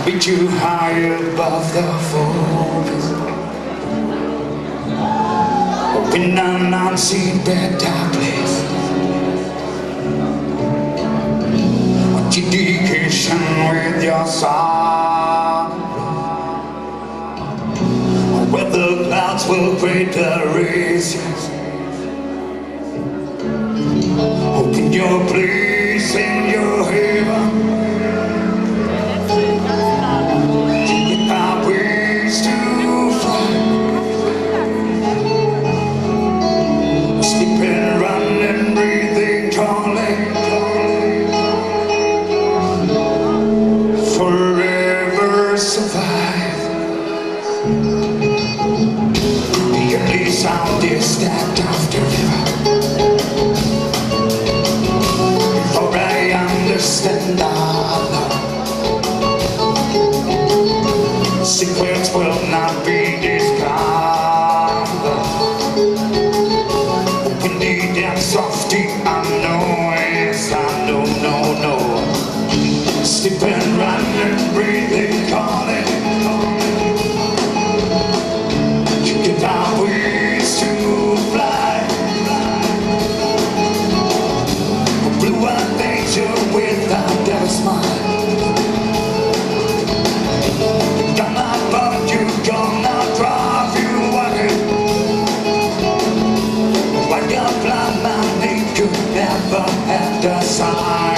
be too high above the forest. Open an unseen bed, dark place. Dedication with your song, where the clouds will break the races. Open your place in your haven. Take our ways to fly. Sleeping, running, breathing, calling. Survive. The only sound is that of the river. For I understand our love. Secrets will not be discovered. Open the depths of the unknown. Yes, I know, no. Sleeping, running, breathing, calling. You get our ways to fly. Blue-eyed angel without a smile. Gonna burn you, gonna drive you wild. Like a blind man, you never had a sign.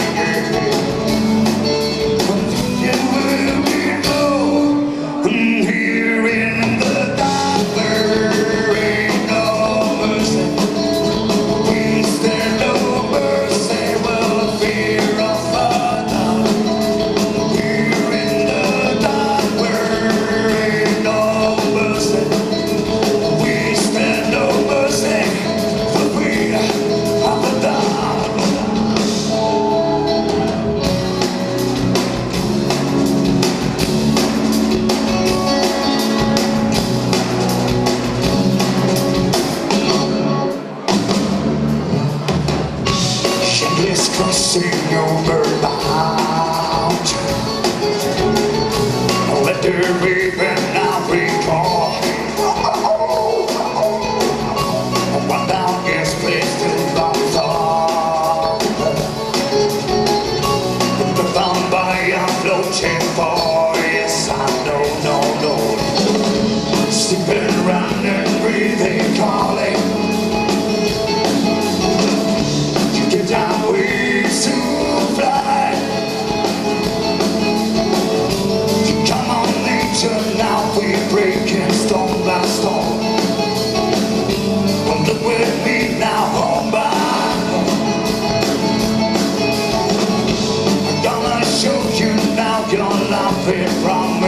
Crossing over mountain, let the river now recall. One down is placed in the thought, found by a floating voice. I know, no. Sleeping, running, breathing, calling. You get down ways to fly. You come on nature, now we're breaking stone by stone. Come look with me now, home by home. I'm gonna show you now your love it from me.